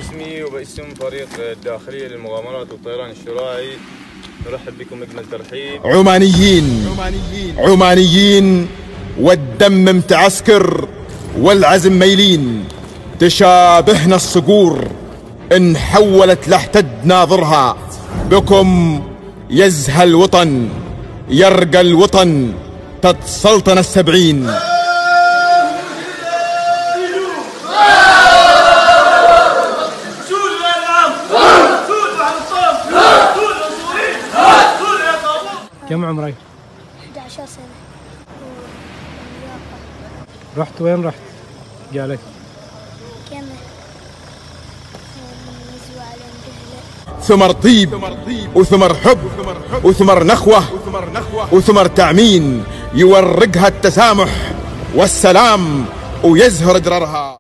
باسمي وباسم فريق الداخلية للمغامرات والطيران الشراعي نرحب بكم أجمل ترحيب. عمانيين والدم متعسكر والعزم ميلين، تشابهنا الصقور إن حولت لاحتد ناظرها. بكم يزهى الوطن، يرقى الوطن، تتسلطن السبعين. كم عمرك؟ 11 سنة. رحت وين رحت؟ قالك كمل. ثمر طيب وثمر حب وثمر نخوة وثمر تأمين، يورقها التسامح والسلام ويزهر جررها.